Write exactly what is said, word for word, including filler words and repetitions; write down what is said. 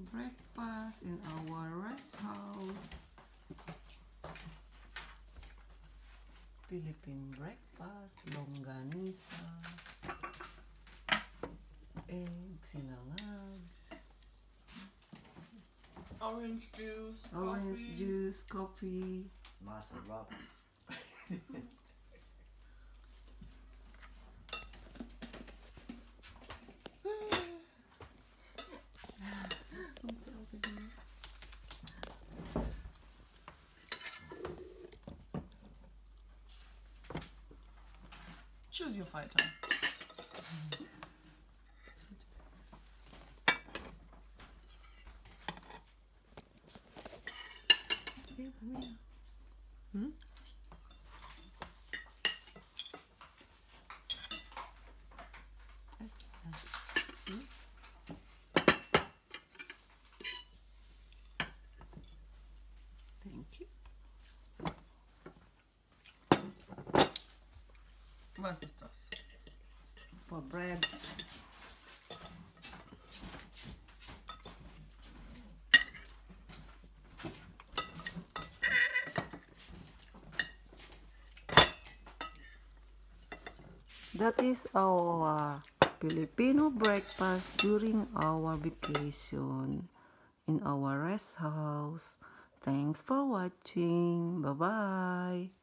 breakfast in our rest house. Philippine breakfast, longganisa, egg, sinangag, orange juice, orange coffee. juice, coffee. Masarap. Choose your fighter. Hmm? Hmm? Thank you. Was ist das? For bread. That is our Filipino breakfast during our vacation in our rest house. Thanks for watching. Bye-bye.